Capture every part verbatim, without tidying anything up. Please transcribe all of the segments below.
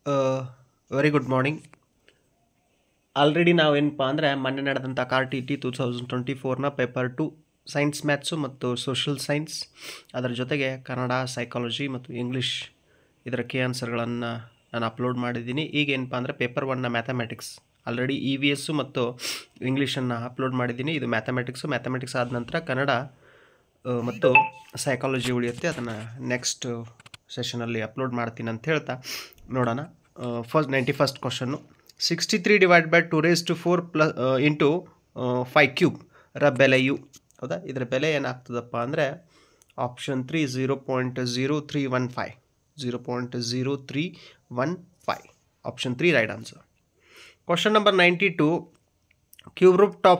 Very good morning. Already ನಾವೇನಪ್ಪ ಅಂದರೆ ಮೊನ್ನೆ ನಡೆದಂಥ ಕಾರ್ T T two thousand twenty ಫೋರ್ನ ಪೇಪರ್ ಟು ಸೈನ್ಸ್ ಮ್ಯಾಥ್ಸು ಮತ್ತು ಸೋಷಿಯಲ್ ಸೈನ್ಸ್, ಅದರ ಜೊತೆಗೆ ಕನ್ನಡ, ಸೈಕಾಲಜಿ ಮತ್ತು ಇಂಗ್ಲೀಷ್ ಇದರ ಕೆ ಆನ್ಸರ್ಗಳನ್ನು ನಾನು ಅಪ್ಲೋಡ್ ಮಾಡಿದ್ದೀನಿ. ಈಗ ಏನಪ್ಪ ಅಂದರೆ ಪೇಪರ್ ಒನ್ನ mathematics already E V S ಮತ್ತು ಇಂಗ್ಲೀಷನ್ನು ಅಪ್ಲೋಡ್ ಮಾಡಿದ್ದೀನಿ. ಇದು ಮ್ಯಾಥಮೆಟಿಕ್ಸು ಮ್ಯಾಥಮೆಟಿಕ್ಸ್ ಆದ ನಂತರ ಕನ್ನಡ ಮತ್ತು ಸೈಕಾಲಜಿ ಉಳಿಯುತ್ತೆ. ಅದನ್ನು ನೆಕ್ಸ್ಟ್ ಸೆಷನಲ್ಲಿ ಅಪ್ಲೋಡ್ ಮಾಡ್ತೀನಿ ಅಂತ ಹೇಳ್ತಾ ನೋಡೋಣ. First ninety first question, sixty three divide by two raise to four plus into five cube ರ ಬೆಲೆಯು, ಹೌದಾ, ಇದರ ಬೆಲೆ ಏನಾಗ್ತದಪ್ಪ ಅಂದರೆ option three zero point zero three one five zero point zero three one five option three right answer. Question number ninety two, cube root top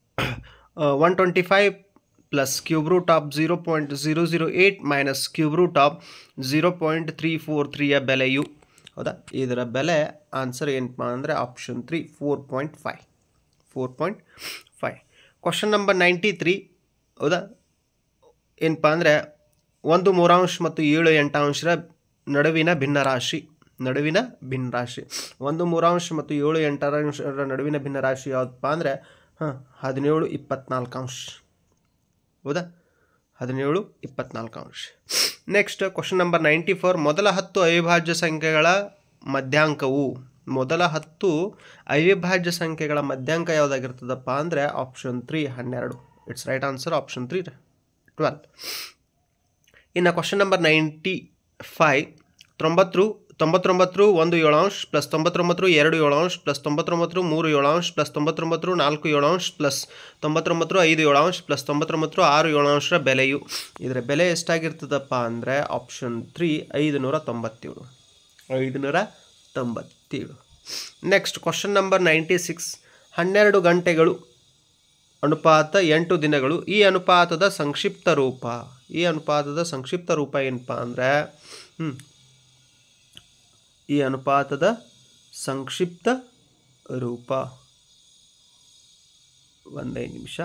one twenty five plus cube root of zero point zero zero eight minus cube root of zero point three four ತ್ರೀಯ ಬೆಲೆಯು, ಹೌದಾ, ಇದರ ಬೆಲೆ answer ಏನಪ್ಪ ಅಂದರೆ option three four point five four point five. Question number ninety three, ಹೌದಾ, ಏನಪ್ಪ ಅಂದರೆ ಒಂದು ಮೂರಾಂಶ ಮತ್ತು ಏಳು ಎಂಟಾಂಶರ ನಡುವಿನ ಭಿನ್ನರಾಶಿ ನಡುವಿನ ಭಿನ್ನರಾಶಿ ಒಂದು ಮೂರಾಂಶ ಮತ್ತು ಏಳು ಎಂಟಾಂಶರ ನಡುವಿನ ಭಿನ್ನರಾಶಿ ಯಾವುದಪ್ಪ ಅಂದರೆ ಹಾಂ ಹದಿನೇಳು ಇಪ್ಪತ್ನಾಲ್ಕು ಅಂಶ, ಹೌದಾ, ಹದಿನೇಳು ಇಪ್ಪತ್ನಾಲ್ಕು ಅಂಶ. Next question number ninety four, ಮೊದಲ ಹತ್ತು ಅವಿಭಾಜ್ಯ ಸಂಖ್ಯೆಗಳ ಮಧ್ಯಾಂಕವು ಮೊದಲ ಹತ್ತು ಅವಿಭಾಜ್ಯ ಸಂಖ್ಯೆಗಳ ಮಧ್ಯಾಂಕ ಯಾವುದಾಗಿರ್ತದಪ್ಪ ಅಂದರೆ ಆಪ್ಷನ್ ತ್ರೀ ಹನ್ನೆರಡು. It's right answer option three twelve. ಇನ್ನು ಕ್ವಶನ್ ನಂಬರ್ ನೈಂಟಿ ಫೈವ್, ತೊಂಬತ್ತು ತೊಂಬತ್ತೊಂಬತ್ತು ಒಂದು ಏಳಾಂಶ ಪ್ಲಸ್ ತೊಂಬತ್ತೊಂಬತ್ತು ಎರಡು ಏಳಾಂಶ ಪ್ಲಸ್ ತೊಂಬತ್ತೊಂಬತ್ತು ಮೂರು ಏಳಾಂಶ ಪ್ಲಸ್ ತೊಂಬತ್ತೊಂಬತ್ತು ನಾಲ್ಕು ಏಳಾಂಶ ಪ್ಲಸ್ ತೊಂಬತ್ತೊಂಬತ್ತು ಐದು ಏಳಾಂಶ ಪ್ಲಸ್ ತೊಂಬತ್ತೊಂಬತ್ತು ಆರು ಏಳಾಂಶರ ಬೆಲೆಯು, ಇದರ ಬೆಲೆ ಎಷ್ಟಾಗಿರ್ತದಪ್ಪ ಅಂದರೆ ಆಪ್ಷನ್ ತ್ರೀ ಐದುನೂರ ತೊಂಬತ್ತೇಳು ಐದುನೂರ ತೊಂಬತ್ತೇಳು. Next question number ninety six, ಹನ್ನೆರಡು ಗಂಟೆಗಳು ಅನುಪಾತ ಎಂಟು ದಿನಗಳು, ಈ ಅನುಪಾತದ ಸಂಕ್ಷಿಪ್ತ ರೂಪ ಈ ಅನುಪಾತದ ಸಂಕ್ಷಿಪ್ತ ರೂಪ ಏನಪ್ಪ ಅಂದರೆ ಹ್ಞೂ ಈ ಅನುಪಾತದ ಸಂಕ್ಷಿಪ್ತ ರೂಪ ಒಂದೇ ನಿಮಿಷ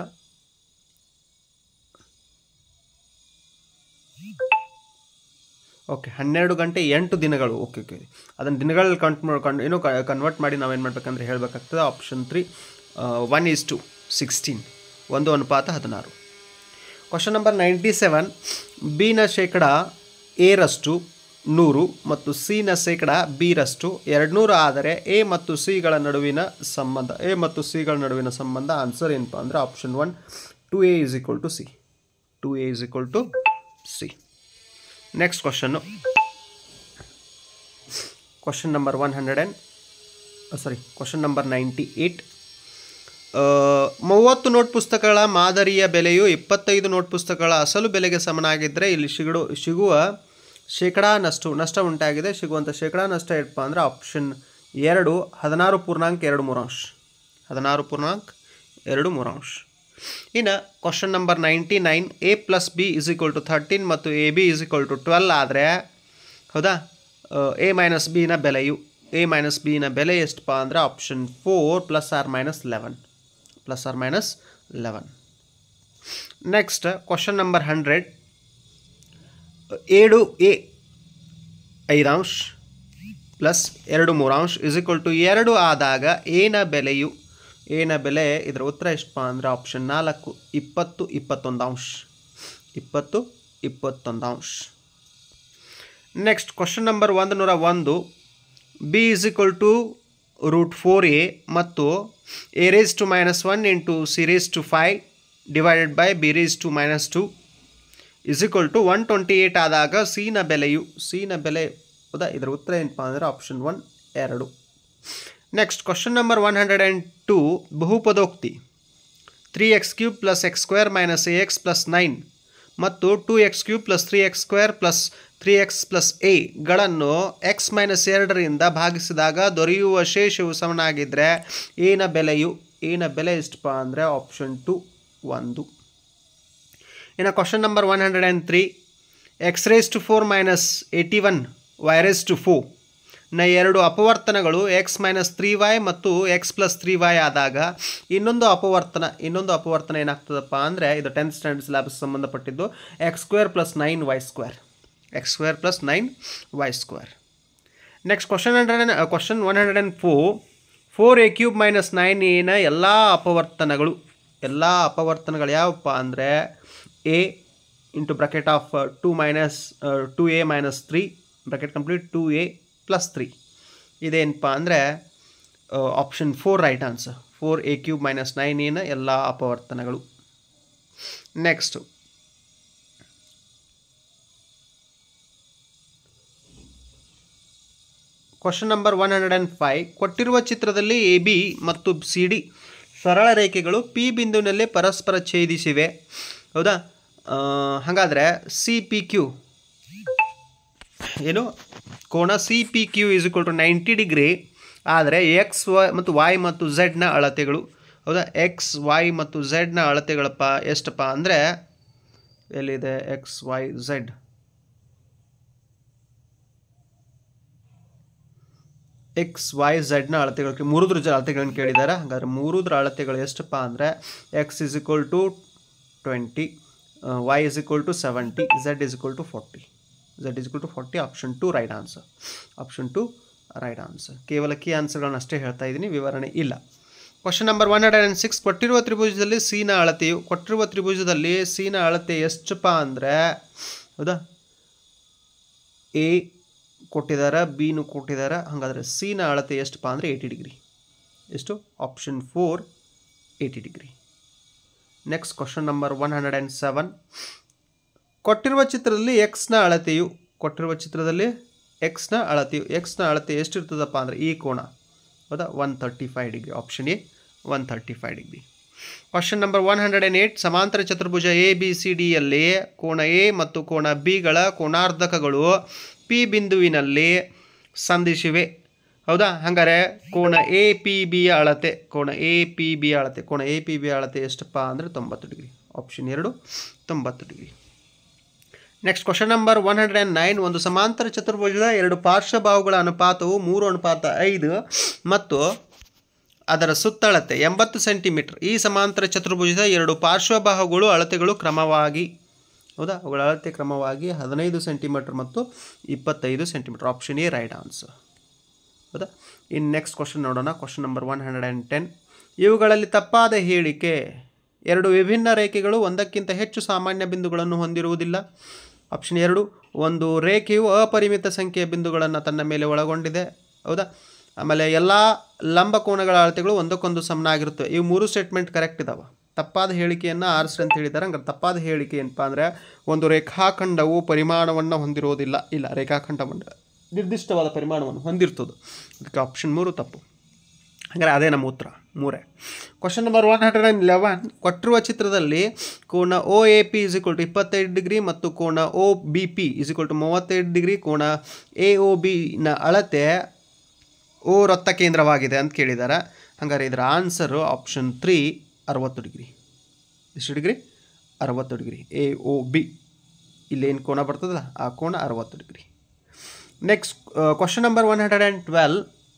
ಓಕೆ ಹನ್ನೆರಡು ಗಂಟೆ ಎಂಟು ದಿನಗಳು. ಓಕೆ ಓಕೆ ಅದನ್ನು ದಿನಗಳಲ್ಲಿ ಕಂಟ್ ಮಾಡ್ಕೊಂಡು ಏನೋ ಕನ್ವರ್ಟ್ ಮಾಡಿ ನಾವೇನು ಮಾಡಬೇಕಂದ್ರೆ ಹೇಳಬೇಕಾಗ್ತದೆ option three one is to sixteen ಒಂದು ಅನುಪಾತ ಹದಿನಾರು. ಕ್ವಶನ್ ನಂಬರ್ ನೈಂಟಿ ಸೆವೆನ್, ಬಿನ ಶೇಕಡ ಎರಷ್ಟು ನೂರು ಮತ್ತು ಸಿನ ಶೇಕಡ ಬಿರಷ್ಟು ಎರಡು ನೂರು ಆದರೆ ಎ ಮತ್ತು ಸಿಗಳ ನಡುವಿನ ಸಂಬಂಧ ಎ ಮತ್ತು ಸಿಗಳ ನಡುವಿನ ಸಂಬಂಧ ಆನ್ಸರ್ ಏನಪ್ಪ ಅಂದರೆ option one two A is equal to C two A is equal to C. Next question, question number one hundred and sorry question number ninety eight, ಮೂವತ್ತು ನೋಟ್ ಪುಸ್ತಕಗಳ ಮಾದರಿಯ ಬೆಲೆಯು ಇಪ್ಪತ್ತೈದು ನೋಟ್ ಪುಸ್ತಕಗಳ ಅಸಲು ಬೆಲೆಗೆ ಸಮನಾಗಿದ್ದರೆ ಇಲ್ಲಿ ಸಿಗಡು ಸಿಗುವ ಶೇಕಡಾ ನಷ್ಟ ನಷ್ಟ ಉಂಟಾಗಿದೆ. ಸಿಗುವಂಥ ಶೇಕಡಾ ನಷ್ಟ ಏನಪ್ಪ ಅಂದರೆ ಆಪ್ಷನ್ ಎರಡು ಹದಿನಾರು ಪೂರ್ಣಾಂಕ ಎರಡು ಮೂರಾಂಶ ಹದಿನಾರು ಪೂರ್ಣಾಂಕ ಎರಡು ಮೂರಾಂಶ. ಇನ್ನು question number ninety nine, A plus B is equal to thirteen ಮತ್ತು A B is equal to twelve ಆದರೆ, ಹೌದಾ, ಎ ಮೈನಸ್ ಬಿನ ಬೆಲೆಯು ಎ ಮೈನಸ್ ಬಿನ ಬೆಲೆ ಎಷ್ಟಪ್ಪ ಅಂದರೆ option four plus or minus eleven plus or minus eleven. Next question number hundred, ಏಳು A ಐದಾಂಶ plus ಎರಡು ಮೂರಾಂಶ ಇಸ್ ಈಕ್ವಲ್ ಟು ಎರಡು ಆದಾಗ ಏನ ಬೆಲೆಯು ಏನ ಬೆಲೆ ಇದರ ಉತ್ತರ ಎಷ್ಟಪ್ಪ ಅಂದರೆ ಆಪ್ಷನ್ ನಾಲ್ಕು ಇಪ್ಪತ್ತು ಇಪ್ಪತ್ತೊಂದು ಅಂಶ ಇಪ್ಪತ್ತು ಇಪ್ಪತ್ತೊಂದು ಅಂಶ. ನೆಕ್ಸ್ಟ್ ಕ್ವಶನ್ ನಂಬರ್ ಒಂದು ನೂರ ಒಂದು, B is equal to root four A ಮತ್ತು A raise to minus one into C raise to five divided by B raise to minus two is equal to one twenty eight ಆದಾಗ ಸಿನ ಬೆಲೆಯು ಸಿನ ಬೆಲೆ, ಹೌದಾ, ಇದರ ಉತ್ತರ ಏನಪ್ಪ ಅಂದರೆ ಆಪ್ಷನ್ ಒನ್ ಎರಡು. Next question number one hundred and two, ಬಹುಪದೋಕ್ತಿ three X cube plus X square minus A X plus nine ಮತ್ತು two X cube plus three X square plus three X plus ಎಗಳನ್ನು X minus ಎರಡರಿಂದ ಭಾಗಿಸಿದಾಗ ದೊರೆಯುವ ಶೇಷವು ಸಮನಾಗಿದ್ದರೆ ಏನ ಬೆಲೆಯು ಏನ ಬೆಲೆ ಎಷ್ಟಪ್ಪ ಅಂದರೆ ಆಪ್ಷನ್ ಟು ಒಂದು. ಇನ್ನು question number one hundred and three, X raise to four minus eighty one Y raise to four ನ ಎರಡು ಅಪವರ್ತನಗಳು ಎಕ್ಸ್ ಮೈನಸ್ ತ್ರೀ ವೈ ಮತ್ತು ಎಕ್ಸ್ ಪ್ಲಸ್ ತ್ರೀ ವೈ ಆದಾಗ ಇನ್ನೊಂದು ಅಪವರ್ತನ ಇನ್ನೊಂದು ಅಪವರ್ತನ ಏನಾಗ್ತದಪ್ಪ ಅಂದರೆ ಇದು ಟೆಂತ್ ಸ್ಟ್ಯಾಂಡರ್ಡ್ ಸಿಲೆಬಸ್ ಸಂಬಂಧಪಟ್ಟಿದ್ದು X square plus nine Y square X square plus nine Y square. Next question hundred question one hundred and four four A cube minus nine ಎನ ಎಲ್ಲ ಅಪವರ್ತನಗಳು ಎಲ್ಲ ಅಪವರ್ತನಗಳು ಯಾವಪ್ಪ ಅಂದರೆ A into bracket of two minus two A minus three bracket complete two A plus three ಇದೇನಪ್ಪ ಅಂದರೆ option four right answer. Four A cube minus nine ಎನ ಎಲ್ಲ ಅಪವರ್ತನಗಳು. Next question number one hundred and five ಕೊಟ್ಟಿರುವ ಚಿತ್ರದಲ್ಲಿ A B ಮತ್ತು C D ಸರಳ ರೇಖೆಗಳು ಪಿ ಬಿಂದುವಿನಲ್ಲಿ ಪರಸ್ಪರ ಛೇದಿಸಿವೆ. ಹೌದಾ? ಹಾಗಾದರೆ ಸಿ ಪಿ ಕ್ಯೂ ಏನು ಕೋನ C P Q is equal to ninety degree ಆದರೆ ಎಕ್ಸ್ ವೈ ಮತ್ತು ವೈ ಮತ್ತು ಝೆಡ್ನ ಅಳತೆಗಳು. ಹೌದಾ? ಎಕ್ಸ್ ವೈ ಮತ್ತು ಝೆಡ್ನ ಅಳತೆಗಳಪ್ಪ ಎಷ್ಟಪ್ಪ ಅಂದರೆ ಎಲ್ಲಿದೆ X Y Z X Y ಝೆಡ್ನ ಅಳತೆಗಳು ಮೂರುದ್ರ ಅಳತೆಗಳನ್ನು ಕೇಳಿದ್ದಾರೆ. ಹಾಗಾದ್ರೆ ಮೂರುದ್ರ ಅಳತೆಗಳು ಎಷ್ಟಪ್ಪ ಅಂದರೆ X is equal to twenty, Y is equal to seventy, Z is equal to forty. Z is equal to forty. Option two right answer. Option two right answer. ಕೇವಲ ಕೀ ಆನ್ಸರ್ಗಳನ್ನ ಅಷ್ಟೇ ಹೇಳ್ತಾ ಇದ್ದೀನಿ, ವಿವರಣೆ ಇಲ್ಲ. Question number one hundred and six ಕೊಟ್ಟಿರುವ ತ್ರಿಭುಜದಲ್ಲಿ ಸಿನ ಅಳತೆಯು ಕೊಟ್ಟಿರುವ ತ್ರಿಭುಜದಲ್ಲಿ ಸಿನ ಅಳತೆ ಎಷ್ಟಪ್ಪ ಅಂದರೆ ಹೌದಾ ಎ ಕೊಟ್ಟಿದ್ದಾರೆ, ಬಿನು ಕೊಟ್ಟಿದ್ದಾರೆ. ಹಾಗಾದರೆ ಸಿನ ಅಳತೆ ಎಷ್ಟಪ್ಪ ಅಂದರೆ ಏಯ್ಟಿ ಡಿಗ್ರಿ. ಎಷ್ಟು? Option four eighty degree. Next question number one hundred and seven ಕೊಟ್ಟಿರುವ ಚಿತ್ರದಲ್ಲಿ ಎಕ್ಸ್ನ ಅಳತೆಯು ಕೊಟ್ಟಿರುವ ಚಿತ್ರದಲ್ಲಿ ಎಕ್ಸ್ನ ಅಳತೆಯು ಎಕ್ಸ್ನ ಅಳತೆ ಎಷ್ಟಿರ್ತದಪ್ಪ ಅಂದರೆ ಈ ಕೋನ ಹೌದಾ one thirty five degree. Option A one thirty five degree. Question number one hundred and eight ಸಮಾಂತರ ಚತುರ್ಭುಜ ಎ ಬಿ ಸಿ ಡಿಯಲ್ಲಿ ಕೋನ ಎ ಮತ್ತು ಕೋನ ಬಿಗಳ ಕೋನಾರ್ಧಕಗಳು ಪಿ ಬಿಂದುವಿನಲ್ಲಿ ಸಂಧಿಸಿವೆ. ಹೌದಾ? ಹಾಗಾದರೆ ಕೋನ ಎ ಪಿ ಬಿಯ ಅಳತೆ ಕೋನ ಎ ಪಿ ಬಿಯ ಅಳತೆ ಕೋನ ಎ ಪಿ ಬಿಯ ಅಳತೆ ಎಷ್ಟಪ್ಪ ಅಂದರೆ ತೊಂಬತ್ತು ಡಿಗ್ರಿ. ಆಪ್ಷನ್ ಎರಡು ತೊಂಬತ್ತು degree. Next question number one hundred and nine ಒಂದು ಸಮಾಂತರ ಚತುರ್ಭುಜದ ಎರಡು ಪಾರ್ಶ್ವಬಾಹುಗಳ ಅನುಪಾತವು ಮೂರು ಅನುಪಾತ ಐದು ಮತ್ತು ಅದರ ಸುತ್ತಳತೆ ಎಂಬತ್ತು ಸೆಂಟಿಮೀಟರ್. ಈ ಸಮಾಂತರ ಚತುರ್ಭುಜದ ಎರಡು ಪಾರ್ಶ್ವಬಾಹುಗಳು ಅಳತೆಗಳು ಕ್ರಮವಾಗಿ ಹೌದಾ ಅವುಗಳ ಅಳತೆ ಕ್ರಮವಾಗಿ ಹದಿನೈದು ಸೆಂಟಿಮೀಟರ್ ಮತ್ತು ಇಪ್ಪತ್ತೈದು centimetre. Option A right answer. ಹೌದಾ? ಇನ್ನು ನೆಕ್ಸ್ಟ್ ಕ್ವಶನ್ ನೋಡೋಣ. Question number one hundred and ten ಇವುಗಳಲ್ಲಿ ತಪ್ಪಾದ ಹೇಳಿಕೆ ಎರಡು ವಿಭಿನ್ನ ರೇಖೆಗಳು ಒಂದಕ್ಕಿಂತ ಹೆಚ್ಚು ಸಾಮಾನ್ಯ ಬಿಂದುಗಳನ್ನು ಹೊಂದಿರುವುದಿಲ್ಲ. ಆಪ್ಷನ್ ಎರಡು ಒಂದು ರೇಖೆಯು ಅಪರಿಮಿತ ಸಂಖ್ಯೆಯ ಬಿಂದುಗಳನ್ನು ತನ್ನ ಮೇಲೆ ಒಳಗೊಂಡಿದೆ. ಹೌದಾ? ಆಮೇಲೆ ಎಲ್ಲ ಲಂಬಕೋನಗಳ ಅಳತೆಗಳು ಒಂದಕ್ಕೊಂದು ಸಮನಾಗಿರುತ್ತವೆ. ಇವು ಮೂರು ಸ್ಟೇಟ್ಮೆಂಟ್ ಕರೆಕ್ಟ್ ಇದಾವೆ. ತಪ್ಪಾದ ಹೇಳಿಕೆಯನ್ನು ಆರಿಸ್ರಿ ಅಂತ ಹೇಳಿದ್ದಾರೆ. ಹಂಗಾರೆ ತಪ್ಪಾದ ಹೇಳಿಕೆ ಏನಪ್ಪ ಅಂದರೆ ಒಂದು ರೇಖಾಖಂಡವು ಪರಿಮಾಣವನ್ನು ಹೊಂದಿರುವುದಿಲ್ಲ. ಇಲ್ಲ, ರೇಖಾಖಂಡವನ್ನು ನಿರ್ದಿಷ್ಟವಾದ ಪರಿಮಾಣವನ್ನು ಹೊಂದಿರ್ತದೆ. ಅದಕ್ಕೆ ಆಪ್ಷನ್ ಮೂರು ತಪ್ಪು. ಹಾಗಾದ್ರೆ ಅದೇ ನಮ್ಮ ಉತ್ತರ ಮೂರೇ. Question number one hundred and eleven ಕೊಟ್ಟಿರುವ ಚಿತ್ರದಲ್ಲಿ ಕೋನ O A P is equal to ಇಪ್ಪತ್ತೈದು ಡಿಗ್ರಿ ಮತ್ತು ಕೋನ O B P is equal to ಮೂವತ್ತೈದು ಡಿಗ್ರಿ. ಕೋನ ಎ ಒ ಬಿನ ಅಳತೆ ಓ ವೃತ್ತ ಕೇಂದ್ರವಾಗಿದೆ ಅಂತ ಕೇಳಿದ್ದಾರೆ. ಹಾಗಾದ್ರೆ ಇದರ ಆನ್ಸರು ಆಪ್ಷನ್ ತ್ರೀ ಅರವತ್ತು ಡಿಗ್ರಿ. ಎಷ್ಟು ಡಿಗ್ರಿ? ಅರವತ್ತು ಡಿಗ್ರಿ. ಎ ಒ ಬಿ ಇಲ್ಲೇನು ಕೋನ ಬರ್ತದಲ್ಲ ಆ ಕೋನ ಅರವತ್ತು degree. Next question number one hundred and twelve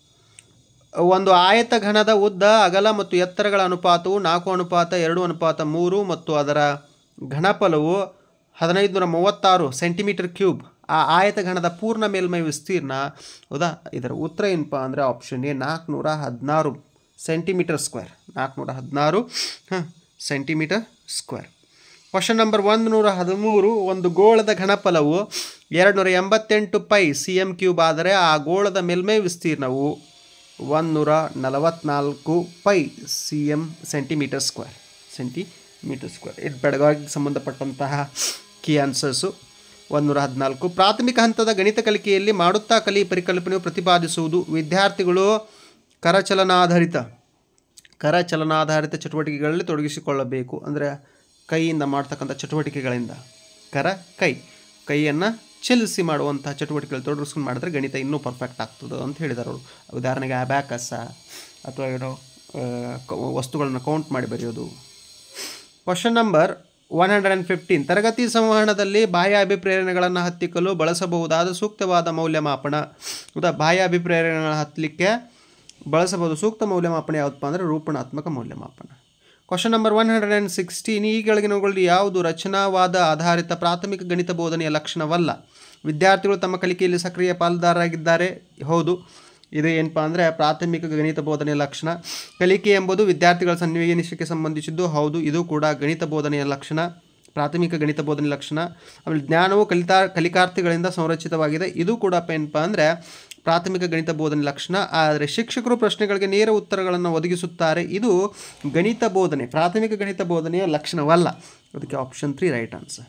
ಒಂದು ಆಯತ ಘನದ ಉದ್ದ ಅಗಲ ಮತ್ತು ಎತ್ತರಗಳ ಅನುಪಾತವು ನಾಲ್ಕು ಅನುಪಾತ ಎರಡು ಅನುಪಾತ ಮೂರು ಮತ್ತು ಅದರ ಘನಫಲವು ಹದಿನೈದು ನೂರ ಮೂವತ್ತಾರು ಸೆಂಟಿಮೀಟರ್ ಕ್ಯೂಬ್. ಆ ಆಯತ ಘನದ ಪೂರ್ಣ ಮೇಲ್ಮೈ ವಿಸ್ತೀರ್ಣ ಹೌದಾ ಇದರ ಉತ್ತರ ಏನಪ್ಪ ಅಂದರೆ ಆಪ್ಷನ್ ಎ ನಾಲ್ಕುನೂರ ಹದಿನಾರು ಸೆಂಟಿಮೀಟರ್ ಸ್ಕ್ವೇರ್. ನಾಲ್ಕುನೂರ ಹದಿನಾರು ಹಾಂ ಸೆಂಟಿಮೀಟರ್ ಸ್ಕ್ವೇರ್. ಕ್ವಶನ್ ನಂಬರ್ ಒಂದು ನೂರ ಹದಿಮೂರು ಒಂದು ಗೋಳದ ಘನಫಲವು ಎರಡು ನೂರ ಎಂಬತ್ತೆಂಟು ಪೈ ಸಿ ಎಮ್ ಕ್ಯೂಬ್ ಆದರೆ ಆ ಗೋಳದ ಮೇಲ್ಮೈ ವಿಸ್ತೀರ್ಣವು ಒಂದುನೂರ ನಲವತ್ತ್ನಾಲ್ಕು pi C M centimetre square centimetre square. ಇದು ಬೆಳಗಾವಿಗೆ ಸಂಬಂಧಪಟ್ಟಂತಹ ಕೀ ಆನ್ಸರ್ಸು. ಒಂದುನೂರ ಹದಿನಾಲ್ಕು ಪ್ರಾಥಮಿಕ ಹಂತದ ಗಣಿತ ಕಲಿಕೆಯಲ್ಲಿ ಮಾಡುತ್ತಾ ಕಲಿ ಪರಿಕಲ್ಪನೆಯು ಪ್ರತಿಪಾದಿಸುವುದು ವಿದ್ಯಾರ್ಥಿಗಳು ಕರಚಲನಾಧಾರಿತ ಕರಚಲನಾಧಾರಿತ ಚಟುವಟಿಕೆಗಳಲ್ಲಿ ತೊಡಗಿಸಿಕೊಳ್ಳಬೇಕು. ಅಂದರೆ ಕೈಯಿಂದ ಮಾಡ್ತಕ್ಕಂಥ ಚಟುವಟಿಕೆಗಳಿಂದ ಕರ ಕೈ ಕೈಯನ್ನು ಚಲಿಸಿ ಮಾಡುವಂಥ ಚಟುವಟಿಕೆಗಳು ತೊಡಗಿಸ್ಕೊಂಡು ಮಾಡಿದ್ರೆ ಗಣಿತ ಇನ್ನೂ ಪರ್ಫೆಕ್ಟ್ ಆಗ್ತದೆ ಅಂತ ಹೇಳಿದ್ದಾರೆ ಅವರು. ಉದಾಹರಣೆಗೆ ಅಬ್ಯಾಕಸ ಅಥವಾ ಏನೋ ವಸ್ತುಗಳನ್ನು ಕೌಂಟ್ ಮಾಡಿ ಬರೆಯೋದು. Question number one hundred and fifteen ತರಗತಿ ಸಂವಹನದಲ್ಲಿ ಬಾಹ್ಯ ಅಭಿಪ್ರೇರಣೆಗಳನ್ನು ಹತ್ತಿಕ್ಕಲು ಬಳಸಬಹುದಾದ ಸೂಕ್ತವಾದ ಮೌಲ್ಯಮಾಪನ. ಉದಾ ಬಾಹ್ಯ ಅಭಿಪ್ರೇರಣೆಗಳನ್ನು ಹತ್ತಲಿಕ್ಕೆ ಬಳಸಬಹುದು ಸೂಕ್ತ ಮೌಲ್ಯಮಾಪನ ಯಾವುದಪ್ಪ ಅಂದರೆ ರೂಪಣಾತ್ಮಕ ಮೌಲ್ಯಮಾಪನ. Question number one hundred and sixteen ಈ ಕೆಳಗಿನವುಗಳಲ್ಲಿ ಯಾವುದು ರಚನಾವಾದ ಆಧಾರಿತ ಪ್ರಾಥಮಿಕ ಗಣಿತ ಬೋಧನೆಯ ಲಕ್ಷಣವಲ್ಲ. ವಿದ್ಯಾರ್ಥಿಗಳು ತಮ್ಮ ಕಲಿಕೆಯಲ್ಲಿ ಸಕ್ರಿಯ ಪಾಲುದಾರರಾಗಿದ್ದಾರೆ. ಹೌದು, ಇದು ಏನಪ್ಪ ಅಂದರೆ ಪ್ರಾಥಮಿಕ ಗಣಿತ ಬೋಧನೆಯ ಲಕ್ಷಣ. ಕಲಿಕೆ ಎಂಬುದು ವಿದ್ಯಾರ್ಥಿಗಳ ಸನ್ನಿವೇಶಕ್ಕೆ ಸಂಬಂಧಿಸಿದ್ದು. ಹೌದು, ಇದು ಕೂಡ ಗಣಿತ ಬೋಧನೆಯ ಲಕ್ಷಣ, ಪ್ರಾಥಮಿಕ ಗಣಿತ ಬೋಧನೆಯ ಲಕ್ಷಣ. ಆಮೇಲೆ ಜ್ಞಾನವು ಕಲಿತಾ ಕಲಿಕಾರ್ಥಿಗಳಿಂದ ಸಂರಚಿತವಾಗಿದೆ. ಇದು ಕೂಡ ಏನಪ್ಪ ಅಂದರೆ ಪ್ರಾಥಮಿಕ ಗಣಿತ ಬೋಧನೆ ಲಕ್ಷಣ. ಆದರೆ ಶಿಕ್ಷಕರು ಪ್ರಶ್ನೆಗಳಿಗೆ ನೇರ ಉತ್ತರಗಳನ್ನು ಒದಗಿಸುತ್ತಾರೆ. ಇದು ಗಣಿತ ಬೋಧನೆ, ಪ್ರಾಥಮಿಕ ಗಣಿತ ಬೋಧನೆಯ ಲಕ್ಷಣವಲ್ಲ. ಅದಕ್ಕೆ option three right answer.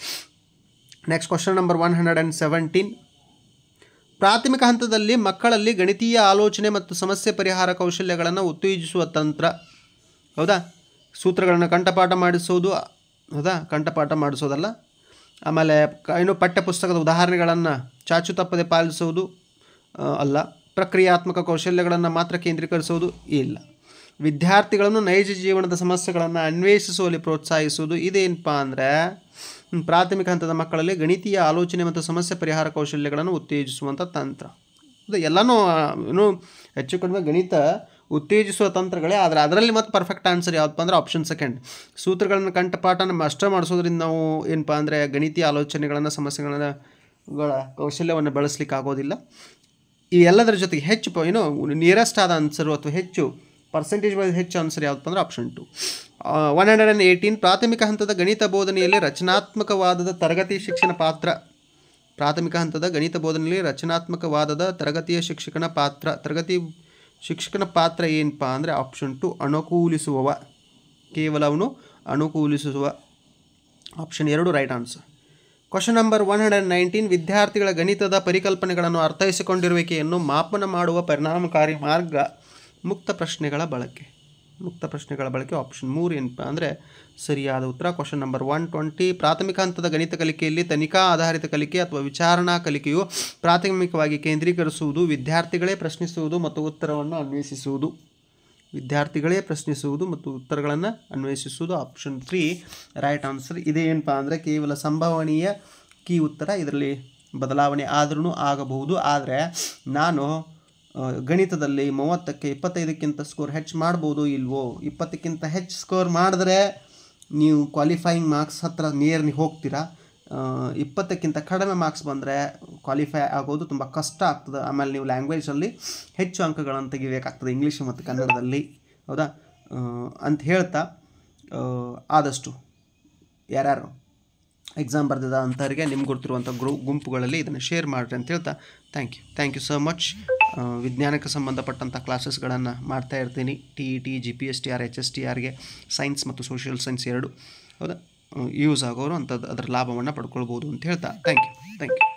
Next question number one hundred and seventeen. ಪ್ರಾಥಮಿಕ ಹಂತದಲ್ಲಿ ಮಕ್ಕಳಲ್ಲಿ ಗಣಿತೀಯ ಆಲೋಚನೆ ಮತ್ತು ಸಮಸ್ಯೆ ಪರಿಹಾರ ಕೌಶಲ್ಯಗಳನ್ನು ಉತ್ತೇಜಿಸುವ ತಂತ್ರ. ಹೌದಾ, ಸೂತ್ರಗಳನ್ನು ಕಂಠಪಾಠ ಮಾಡಿಸೋದು. ಹೌದಾ, ಕಂಠಪಾಠ ಮಾಡಿಸೋದಲ್ಲ. ಆಮೇಲೆ ಕ ಏನು ಪಠ್ಯಪುಸ್ತಕದ ಉದಾಹರಣೆಗಳನ್ನು ಚಾಚು ತಪ್ಪದೆ ಪಾಲಿಸುವುದು ಅಲ್ಲ. ಪ್ರಕ್ರಿಯಾತ್ಮಕ ಕೌಶಲ್ಯಗಳನ್ನು ಮಾತ್ರ ಕೇಂದ್ರೀಕರಿಸುವುದು ಇಲ್ಲ. ವಿದ್ಯಾರ್ಥಿಗಳನ್ನು ನೈಜ ಜೀವನದ ಸಮಸ್ಯೆಗಳನ್ನು ಅನ್ವೇಷಿಸುವಲ್ಲಿ ಪ್ರೋತ್ಸಾಹಿಸುವುದು. ಇದೇನಪ್ಪ ಅಂದರೆ ಪ್ರಾಥಮಿಕ ಹಂತದ ಮಕ್ಕಳಲ್ಲಿ ಗಣಿತೀಯ ಆಲೋಚನೆ ಮತ್ತು ಸಮಸ್ಯೆ ಪರಿಹಾರ ಕೌಶಲ್ಯಗಳನ್ನು ಉತ್ತೇಜಿಸುವಂಥ ತಂತ್ರ. ಅದು ಎಲ್ಲನೂ ಏನು ಹೆಚ್ಚು ಕಡಿಮೆ ಗಣಿತ ಉತ್ತೇಜಿಸುವ ತಂತ್ರಗಳೇ. ಆದರೆ ಅದರಲ್ಲಿ ಮತ್ತು ಪರ್ಫೆಕ್ಟ್ ಆನ್ಸರ್ ಯಾವುದಪ್ಪ ಅಂದರೆ ಆಪ್ಷನ್ ಸೆಕೆಂಡ್. ಸೂತ್ರಗಳನ್ನು ಕಂಠಪಾಠ ನಮ್ಮ ಅಷ್ಟೇ ಮಾಡಿಸೋದ್ರಿಂದ ನಾವು ಏನಪ್ಪ ಅಂದರೆ ಗಣಿತೀಯ ಆಲೋಚನೆಗಳನ್ನು ಸಮಸ್ಯೆಗಳನ್ನು ಗಳ ಕೌಶಲ್ಯವನ್ನು ಬಳಸಲಿಕ್ಕೆ ಆಗೋದಿಲ್ಲ. ಈ ಎಲ್ಲದರ ಜೊತೆಗೆ ಹೆಚ್ಚು ಪ ಏನೋ ನಿಯರೆಸ್ಟ್ ಆದ ಆನ್ಸರು ಅಥವಾ ಹೆಚ್ಚು ಪರ್ಸೆಂಟೇಜ್ ವೈಸ್ ಹೆಚ್ಚು ಆನ್ಸರ್ ಯಾವುದಪ್ಪ ಅಂದರೆ option two. One hundred and eighteen. ಪ್ರಾಥಮಿಕ ಹಂತದ ಗಣಿತ ಬೋಧನೆಯಲ್ಲಿ ರಚನಾತ್ಮಕವಾದದ ತರಗತಿ ಶಿಕ್ಷಣ ಪಾತ್ರ. ಪ್ರಾಥಮಿಕ ಹಂತದ ಗಣಿತ ಬೋಧನೆಯಲ್ಲಿ ರಚನಾತ್ಮಕವಾದದ ತರಗತಿಯ ಶಿಕ್ಷಕನ ಪಾತ್ರ. ತರಗತಿ ಶಿಕ್ಷಕನ ಪಾತ್ರ ಏನಪ್ಪ ಅಂದರೆ ಆಪ್ಷನ್ ಟು ಅನುಕೂಲಿಸುವವ. ಕೇವಲ ಅವನು ಅನುಕೂಲಿಸುವ. ಆಪ್ಷನ್ ಎರಡು right answer. Question number one hundred nineteen. ವಿದ್ಯಾರ್ಥಿಗಳ ಗಣಿತದ ಪರಿಕಲ್ಪನೆಗಳನ್ನು ಅರ್ಥೈಸಿಕೊಂಡಿರುವಿಕೆಯನ್ನು ಮಾಪನ ಮಾಡುವ ಪರಿಣಾಮಕಾರಿ ಮಾರ್ಗ ಮುಕ್ತ ಪ್ರಶ್ನೆಗಳ ಬಳಕೆ. ಮುಕ್ತ ಪ್ರಶ್ನೆಗಳ ಬಳಕೆ ಆಪ್ಷನ್ ಮೂರು ಏನಪ್ಪ ಅಂದರೆ ಸರಿಯಾದ ಉತ್ತರ. Question number one twenty. ಪ್ರಾಥಮಿಕ ಹಂತದ ಗಣಿತ ಕಲಿಕೆಯಲ್ಲಿ ತನಿಖಾ ಆಧಾರಿತ ಕಲಿಕೆ ಅಥವಾ ವಿಚಾರಣಾ ಕಲಿಕೆಯು ಪ್ರಾಥಮಿಕವಾಗಿ ಕೇಂದ್ರೀಕರಿಸುವುದು, ವಿದ್ಯಾರ್ಥಿಗಳೇ ಪ್ರಶ್ನಿಸುವುದು ಮತ್ತು ಉತ್ತರವನ್ನು ಅನ್ವೇಷಿಸುವುದು. ವಿದ್ಯಾರ್ಥಿಗಳೇ ಪ್ರಶ್ನಿಸುವುದು ಮತ್ತು ಉತ್ತರಗಳನ್ನು ಅನ್ವೇಷಿಸುವುದು. Option three right answer. ಇದೇನಪ್ಪ ಅಂದರೆ ಕೇವಲ ಸಂಭವನೀಯ ಕೀ ಉತ್ತರ. ಇದರಲ್ಲಿ ಬದಲಾವಣೆ ಆದ್ರೂ ಆಗಬಹುದು. ಆದರೆ ನಾನು ಗಣಿತದಲ್ಲಿ ಮೂವತ್ತಕ್ಕೆ ಇಪ್ಪತ್ತೈದಕ್ಕಿಂತ ಸ್ಕೋರ್ ಹೆಚ್ಚು ಮಾಡ್ಬೋದು ಇಲ್ವೋ, ಇಪ್ಪತ್ತಕ್ಕಿಂತ ಹೆಚ್ಚು ಸ್ಕೋರ್ ಮಾಡಿದ್ರೆ ನೀವು ಕ್ವಾಲಿಫೈಯಿಂಗ್ ಮಾರ್ಕ್ಸ್ ಹತ್ರ ನೇರ್ ಹೋಗ್ತೀರಾ. ಇಪ್ಪತ್ತಕ್ಕಿಂತ ಕಡಿಮೆ ಮಾರ್ಕ್ಸ್ ಬಂದರೆ ಕ್ವಾಲಿಫೈ ಆಗೋದು ತುಂಬ ಕಷ್ಟ ಆಗ್ತದೆ. ಆಮೇಲೆ ನೀವು ಲ್ಯಾಂಗ್ವೇಜಲ್ಲಿ ಹೆಚ್ಚು ಅಂಕಗಳನ್ನು ತೆಗಿಬೇಕಾಗ್ತದೆ, ಇಂಗ್ಲೀಷ್ ಮತ್ತು ಕನ್ನಡದಲ್ಲಿ. ಹೌದಾ ಅಂತ ಹೇಳ್ತಾ ಆದಷ್ಟು ಯಾರ್ಯಾರು ಎಕ್ಸಾಮ್ ಬರೆದಿದ್ದ ಅಂಥವ್ರಿಗೆ ನಿಮ್ಗೆ ಗೊತ್ತಿರುವಂಥ ಗ್ರೂ ಗುಂಪುಗಳಲ್ಲಿ ಇದನ್ನು ಶೇರ್ ಮಾಡಿರಿ ಅಂತ ಹೇಳ್ತಾ thank you thank you so much. ವಿಜ್ಞಾನಕ್ಕೆ ಸಂಬಂಧಪಟ್ಟಂಥ ಕ್ಲಾಸಸ್ಗಳನ್ನು ಮಾಡ್ತಾ ಇರ್ತೀನಿ. T E T, G P S T R, H S T ಆರ್ಗೆ ಸೈನ್ಸ್ ಮತ್ತು ಸೋಷಿಯಲ್ ಸೈನ್ಸ್ ಎರಡು. ಹೌದಾ, ಯೂಸ್ ಆಗೋರು ಅಂಥದ್ದು ಅದರ ಲಾಭವನ್ನು ಪಡ್ಕೊಳ್ಬೋದು ಅಂತ ಹೇಳ್ತಾ ಥ್ಯಾಂಕ್ ಯು ಥ್ಯಾಂಕ್ ಯು